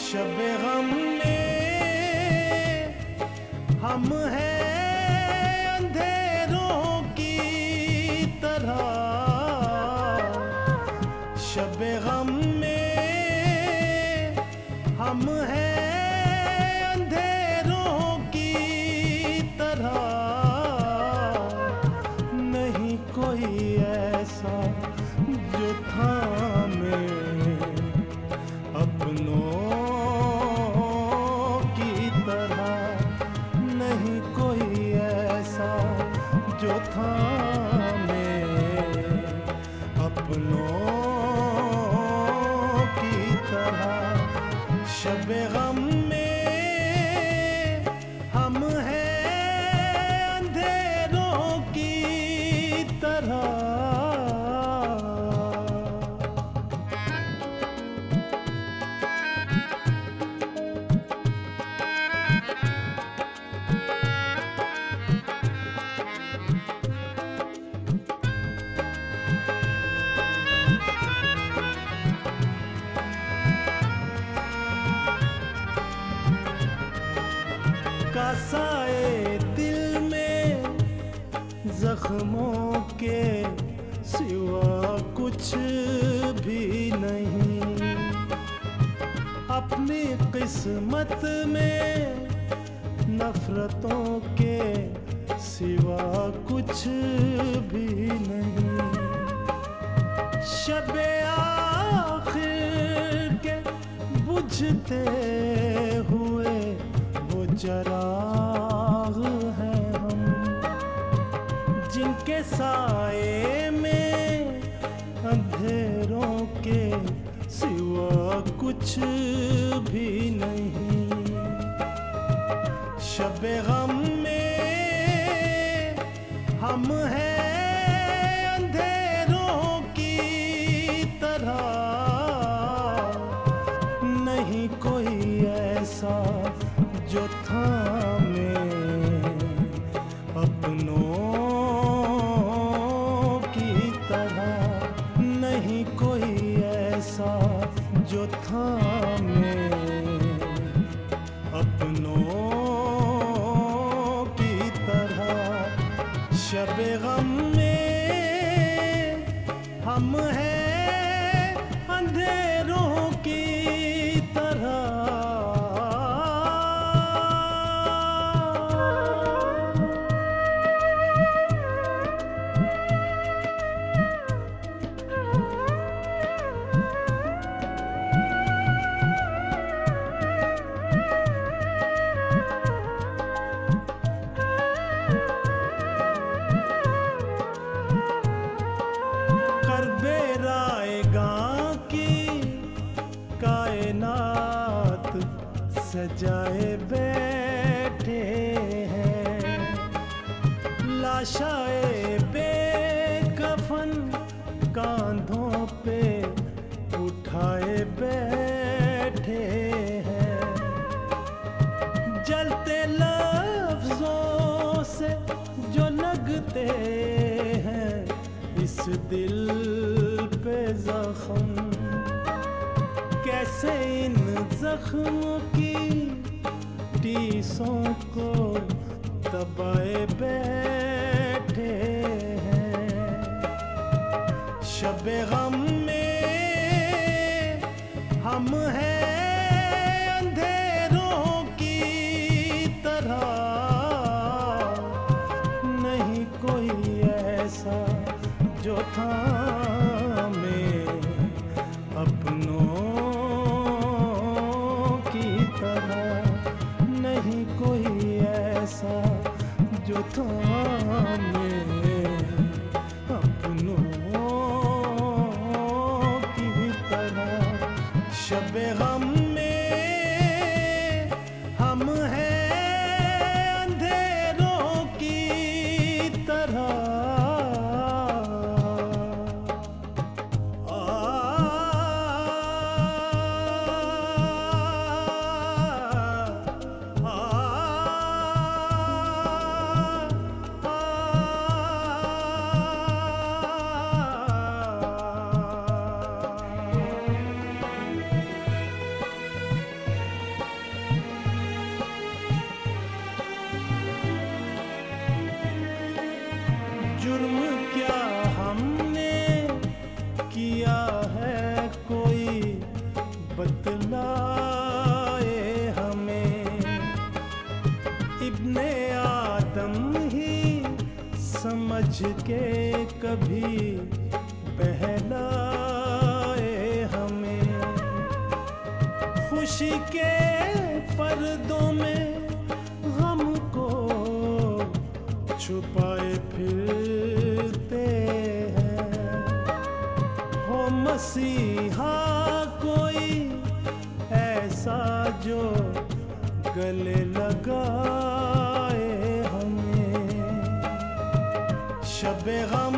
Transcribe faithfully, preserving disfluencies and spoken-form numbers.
शबे गम में हम हैं अंधेरों की तरह, शबे गम में हम हैं अंधेरों की तरह। नहीं कोई ऐसा जो थामे अपनों की तरह, नहीं कोई ऐसा जो थामे अपनों की तरह। शबे गम में हम हैं अंधेरों की तरह। कासाए दिल में जख्मों के सिवा कुछ भी नहीं, अपनी किस्मत में नफरतों के सिवा कुछ भी नहीं। शबे आखिर के बुझते हुए वो चराग हैं हम, जिनके साए में अंधेरों के सिवा कुछ भी नहीं। शबे गम में हम हैं अंधेरों की तरह। नहीं कोई ऐसा जो थामे अपनों की तरह, नहीं कोई ऐसा जो थामे अपनों की तरह। शबे गम में हम हैं अंधेरों की तरह। कायनात सजाए बैठे हैं, लाशाए बेकफन कांधों पे उठाए बैठे हैं। जलते लफ्जों से जो लगते हैं इस दिल पे जख्म, कैसे इन जख्म की टीसों को दबाए बैठे हैं। शबे गम में हम हैं अंधेरों की तरह। नहीं कोई ऐसा जो थामे अपनों की तरह, नहीं कोई ऐसा जो थामे अपनों की तरह। शबे गम में हम हैं अंधेरों की तरह। आ, आ, आ, के कभी बहलाए हमें, खुशी के पर्दों में गम को छुपाए फिरते हैं। हो मसीहा कोई ऐसा जो गले लगाए हमें, शब-ए-गम